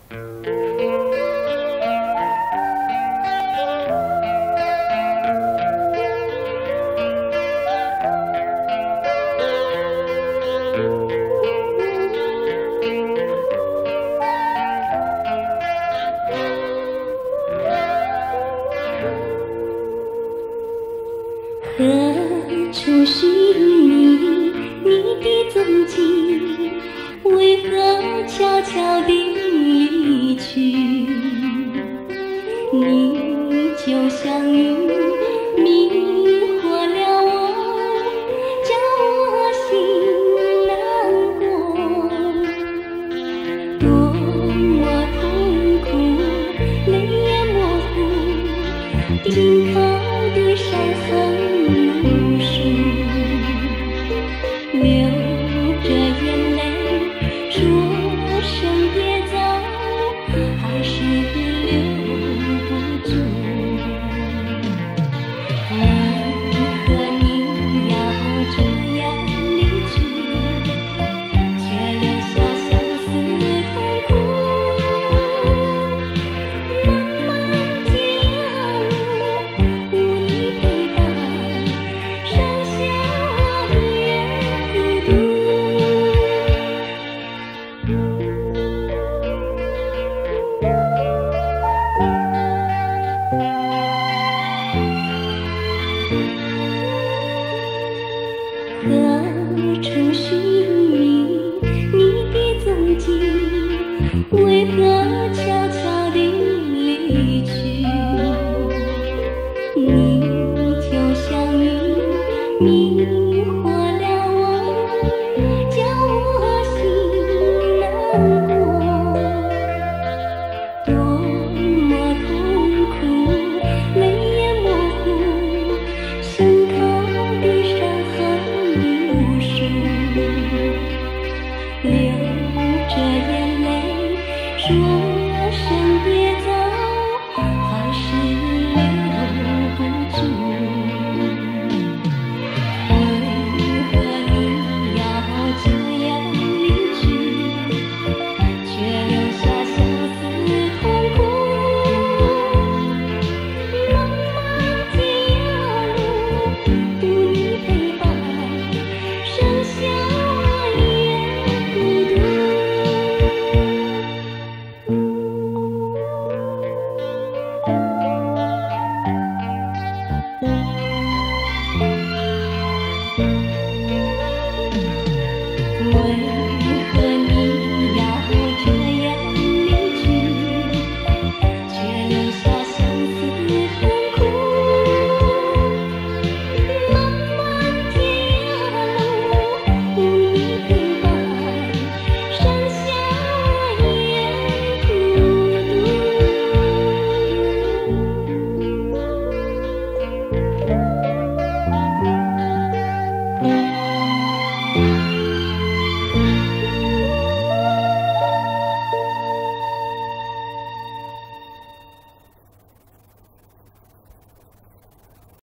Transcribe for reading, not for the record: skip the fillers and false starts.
何处寻觅你的踪迹？为何悄悄地离去？你就像云，迷惑了我，叫我心难过。多么痛苦，泪眼模糊，紧靠的伤痕无数，流着眼泪说声别走，还是留不住。为何你要这样离去，却留下相思痛苦？茫茫天涯路，无你陪伴，剩下我一人孤独。何处寻觅你的踪迹？为何悄悄地离去？你就像云，迷惑了我，叫我心难过。多么痛苦，泪眼模糊，心口的伤痕无数，流着眼泪说